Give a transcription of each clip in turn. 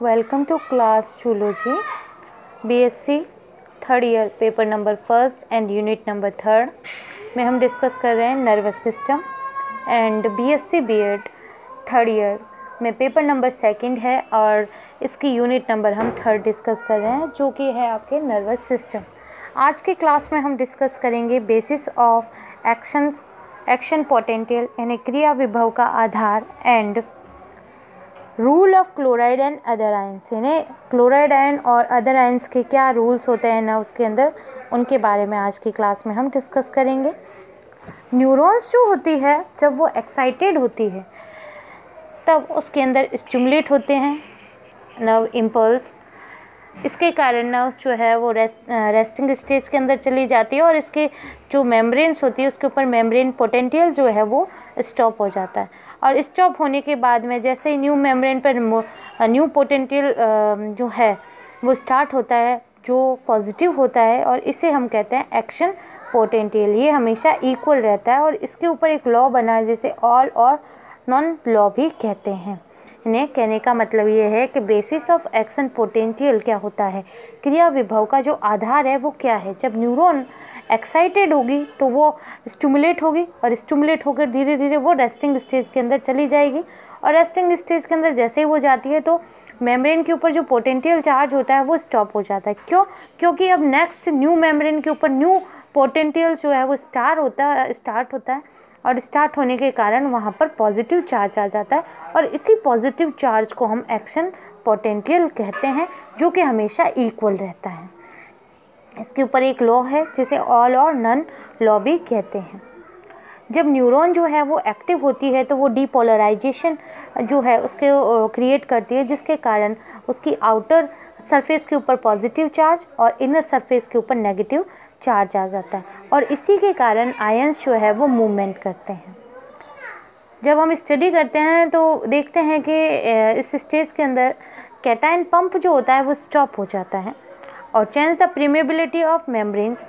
Welcome to class zoology BSc third year paper number first and unit number third में हम discuss कर रहे हैं nervous system and BSc BEd third year में paper number second है और इसकी यूनिट नंबर हम थर्ड डिस्कस कर रहे हैं जो कि है आपके नर्वस सिस्टम। आज के क्लास में हम डिस्कस करेंगे बेसिस ऑफ एक्शन पोटेंशियल यानी क्रिया विभव का आधार and rule of chloride and other ions यानी क्लोराइड आयन और अदर आयंस के क्या रूल्स होते हैं नर्व्स के अंदर, उनके बारे में आज की क्लास में हम डिस्कस करेंगे। न्यूरॉन्स जो होती है जब वो एक्साइटेड होती है तब उसके अंदर स्टिमुलेट होते हैं नर्व इम्पल्स। इसके कारण नर्व्स जो है वो रेस्टिंग स्टेज के अंदर चली जाती है और इसके जो मेम्ब्रेन्स होती है उसके ऊपर मेम्ब्रेन पोटेंशियल जो है वो स्टॉप हो जाता है और स्टॉप होने के बाद में जैसे ही न्यू मेम्ब्रेन पर न्यू पोटेंशियल जो है वो स्टार्ट होता है जो पॉजिटिव होता है और इसे हम कहते हैं एक्शन पोटेंशियल। ये हमेशा इक्वल रहता है और इसके ऊपर एक लॉ बना है जिसे ऑल और नॉन लॉ भी कहते हैं। इन्हें कहने का मतलब ये है कि बेसिस ऑफ एक्शन पोटेंशियल क्या होता है, क्रिया विभव का जो आधार है वो क्या है। जब न्यूरॉन एक्साइटेड होगी तो वो स्टिमुलेट होगी और स्टिमुलेट होकर धीरे धीरे वो रेस्टिंग स्टेज के अंदर चली जाएगी और रेस्टिंग स्टेज के अंदर जैसे ही वो जाती है तो मेम्ब्रेन के ऊपर जो पोटेंशियल चार्ज होता है वो स्टॉप हो जाता है। क्योंकि अब नेक्स्ट न्यू मेम्ब्रेन के ऊपर न्यू पोटेंशियल जो है वो स्टार्ट होता है और स्टार्ट होने के कारण वहाँ पर पॉजिटिव चार्ज आ जाता है और इसी पॉजिटिव चार्ज को हम एक्शन पोटेंशियल कहते हैं जो कि हमेशा इक्वल रहता है। इसके ऊपर एक लॉ है जिसे ऑल और नन लॉ भी कहते हैं। जब न्यूरॉन जो है वो एक्टिव होती है तो वो डीपोलराइजेशन जो है उसके क्रिएट करती है जिसके कारण उसकी आउटर सरफेस के ऊपर पॉजिटिव चार्ज और इनर सरफेस के ऊपर नेगेटिव चार्ज आ जाता है और इसी के कारण आयंस जो है वो मूवमेंट करते हैं। जब हम स्टडी करते हैं तो देखते हैं कि इस स्टेज के अंदर कैटायन पंप जो होता है वो स्टॉप हो जाता है और change the permeability of membranes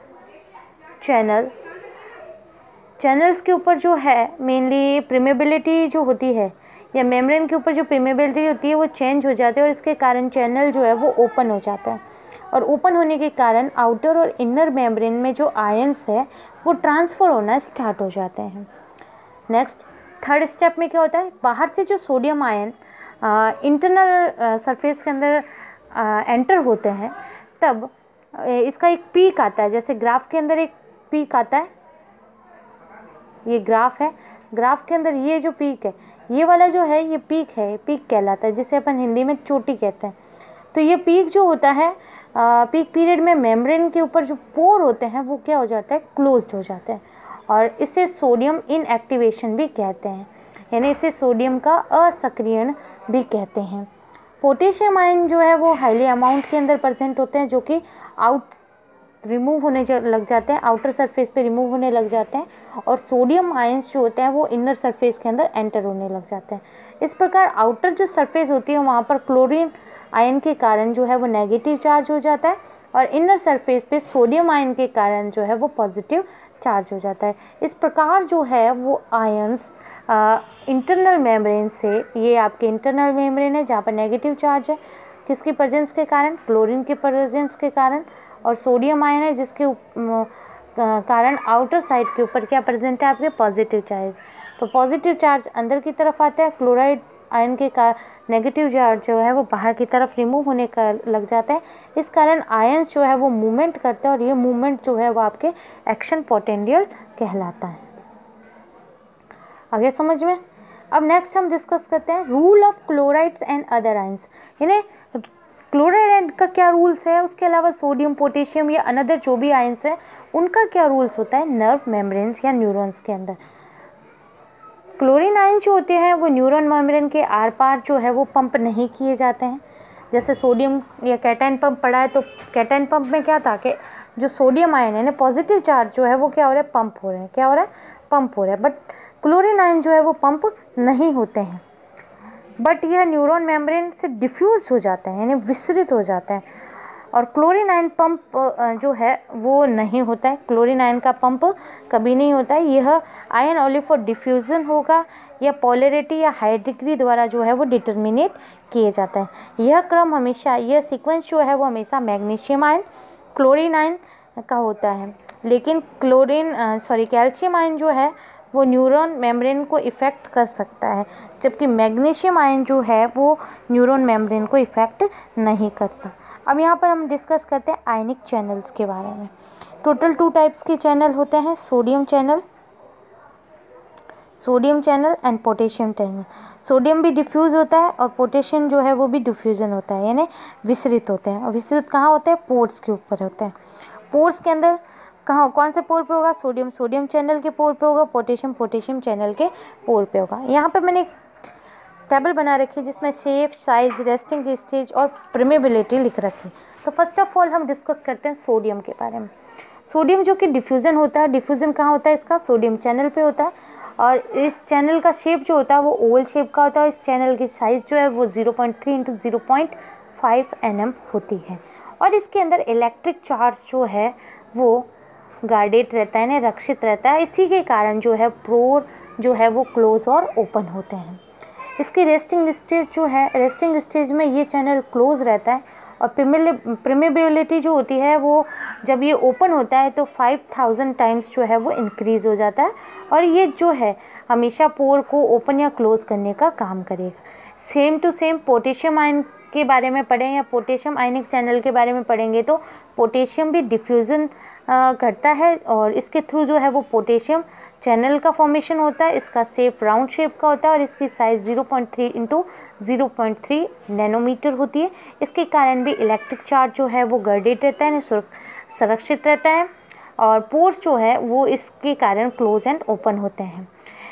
channels के ऊपर जो है मेनली परमेबिलिटी जो होती है या मेम्ब्रेन के ऊपर जो परमेबिलिटी होती है वो चेंज हो जाती है और इसके कारण चैनल जो है वो ओपन हो जाता है और ओपन होने के कारण आउटर और इनर मेम्ब्रेन में जो आयंस है वो ट्रांसफ़र होना स्टार्ट हो जाते हैं। नेक्स्ट थर्ड स्टेप में क्या होता है, बाहर से जो सोडियम आयन इंटरनल सरफेस के अंदर एंटर होते हैं तब इसका एक पीक आता है। जैसे ग्राफ के अंदर एक पीक आता है, ये ग्राफ है, ग्राफ के अंदर ये जो पीक है ये वाला जो है ये पीक है, पीक कहलाता है जिसे अपन हिंदी में चोटी कहते हैं। तो ये पीक जो होता है पीक पीरियड में मेम्ब्रेन के ऊपर जो पोर होते हैं वो क्या हो जाता है, क्लोज्ड हो जाते हैं और इसे सोडियम इनएक्टिवेशन भी कहते हैं यानी इसे सोडियम का असक्रियण भी कहते हैं। पोटेशियम आयन जो है वो हाईली अमाउंट के अंदर प्रेजेंट होते हैं जो कि रिमूव होने लग जाते हैं, आउटर सरफेस पे रिमूव होने लग जाते हैं और सोडियम आयंस जो होते हैं वो इनर सरफेस के अंदर एंटर होने लग जाते हैं। इस प्रकार आउटर जो सरफेस होती है वहाँ पर क्लोरीन आयन के कारण जो है वो नेगेटिव चार्ज हो जाता है और इनर सरफेस पे सोडियम आयन के कारण जो है वो पॉजिटिव चार्ज हो जाता है। इस प्रकार जो है वो आयंस इंटरनल मेम्ब्रेन से, ये आपके इंटरनल मेम्ब्रेन है जहाँ पर नेगेटिव चार्ज है किसकी प्रेजेंस के कारण, क्लोरीन के प्रेजेंस के कारण, और सोडियम आयन है जिसके कारण आउटर साइड के ऊपर क्या प्रेजेंट है आपके, पॉजिटिव चार्ज। तो पॉजिटिव चार्ज अंदर की तरफ आता है, क्लोराइड आयन के नेगेटिव चार्ज जो है वो बाहर की तरफ रिमूव होने का लग जाता है। इस कारण आयंस जो है वो मूवमेंट करते हैं और ये मूवमेंट जो है वो आपके एक्शन पोटेंशियल कहलाता है। आगे समझ में। अब नेक्स्ट हम डिस्कस करते हैं rule of chlorides and other ions यानी क्लोराइड का क्या रूल्स है, उसके अलावा सोडियम पोटेशियम या अनदर जो भी आयंस है उनका क्या रूल्स होता है नर्व मेम्ब्रेन्स या न्यूरॉन्स के अंदर। क्लोरीन आयन जो होते हैं वो न्यूरॉन मेम्ब्रेन के आर पार जो है वो पंप नहीं किए जाते हैं। जैसे सोडियम या कैटायन पंप पड़ा है तो कैटायन पंप में क्या था कि जो सोडियम आयन है ना पॉजिटिव चार्ज जो है वो क्या हो रहा है, पंप हो रहे हैं, क्या हो रहा है, पंप हो रहा है। बट क्लोरीन आयन जो है वो पंप नहीं होते हैं बट यह न्यूरॉन मेम्ब्रेन से डिफ्यूज हो जाते हैं यानी विसरित हो जाते हैं और क्लोरीन आयन पंप जो है वो नहीं होता है, क्लोरीन आयन का पंप कभी नहीं होता है। यह आयन ओनली फॉर डिफ्यूज़न होगा या पोलैरिटी या हाई डिग्री द्वारा जो है वो डिटर्मिनेट किए जाता है। यह क्रम हमेशा, यह सीक्वेंस जो है वो हमेशा मैग्नीशियम आयन, क्लोरीन आयन का होता है। लेकिन कैल्शियम आयन जो है वो न्यूरॉन मेम्ब्रेन को इफ़ेक्ट कर सकता है, जबकि मैग्नीशियम आयन जो है वो न्यूरॉन मेम्ब्रेन को इफ़ेक्ट नहीं करता। अब यहाँ पर हम डिस्कस करते हैं आयनिक चैनल्स के बारे में। टोटल 2 टाइप्स के चैनल होते हैं, sodium channel and potassium channel. Sodium भी डिफ्यूज़ होता है और पोटेशियम जो है वो भी डिफ्यूज़न होता है, यानी विसरित होते हैं। और विसरित कहाँ होते हैं? पोर्स के ऊपर होते हैं। पोर्स के अंदर कौन से पोर पे होगा? सोडियम चैनल के पोर पे होगा, पोटेशियम चैनल के पोर पे होगा। यहाँ पे मैंने एक टेबल बना रखी है जिसमें शेप, साइज, रेस्टिंग स्टेज और परमेबिलिटी लिख रखी है। तो फर्स्ट ऑफ ऑल हम डिस्कस करते हैं सोडियम के बारे में। सोडियम जो कि डिफ्यूज़न होता है, डिफ्यूज़न कहाँ होता है इसका? सोडियम चैनल पे होता है। और इस चैनल का शेप जो होता है वो ओवल शेप का होता है। इस चैनल की साइज़ जो है वो 0.3 × 0.5 nm होती है। और इसके अंदर इलेक्ट्रिक चार्ज जो है वो गार्डेड रहता है, यानी रक्षित रहता है। इसी के कारण जो है पोर जो है वो क्लोज और ओपन होते हैं। इसकी रेस्टिंग स्टेज जो है, रेस्टिंग स्टेज में ये चैनल क्लोज रहता है और परमेबिलिटी जो होती है वो जब ये ओपन होता है तो 5000 टाइम्स जो है वो इंक्रीज़ हो जाता है और ये जो है हमेशा पोर को ओपन या क्लोज करने का काम करेगा। Same to same potassium ion के बारे में पढ़ें या पोटेशियम आयनिक चैनल के बारे में पढ़ेंगे तो पोटेशियम भी डिफ्यूज़न करता है और इसके थ्रू जो है वो पोटेशियम चैनल का फॉर्मेशन होता है। इसका शेप राउंड शेप का होता है और इसकी साइज़ 0.3 × 0.3 नैनोमीटर होती है। इसके कारण भी इलेक्ट्रिक चार्ज जो है वो गार्डेड रहता है, सुरक्षित रहता है और पोर्स जो है वो इसके कारण क्लोज एंड ओपन होते हैं।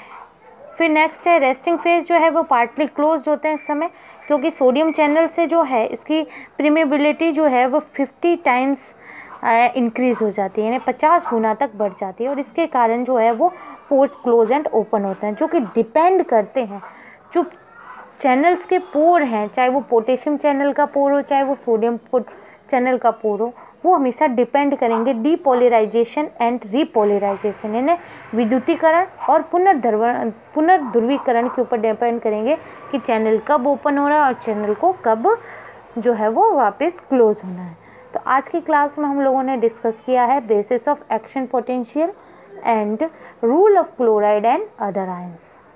फिर नेक्स्ट है रेस्टिंग फेज जो है वो पार्टली क्लोज होते हैं इस समय, क्योंकि सोडियम चैनल से जो है इसकी परमेबिलिटी जो है वो 50 टाइम्स इंक्रीज़ हो जाती है, यानी 50 गुना तक बढ़ जाती है और इसके कारण जो है वो पोर्स क्लोज एंड ओपन होते हैं, जो कि डिपेंड करते हैं जो चैनल्स के पोर हैं, चाहे वो पोटेशियम चैनल का पोर हो चाहे वो सोडियम चैनल का पोर हो, वो हमेशा डिपेंड करेंगे डीपोलराइजेशन एंड रीपोलराइजेशन, यानी विद्युतीकरण और पुनर्ध्रुवीकरण के ऊपर डिपेंड करेंगे कि चैनल कब ओपन हो रहा है और चैनल को कब जो है वो वापस क्लोज होना है। तो आज की क्लास में हम लोगों ने डिस्कस किया है basis of action potential and rule of chloride and other ions.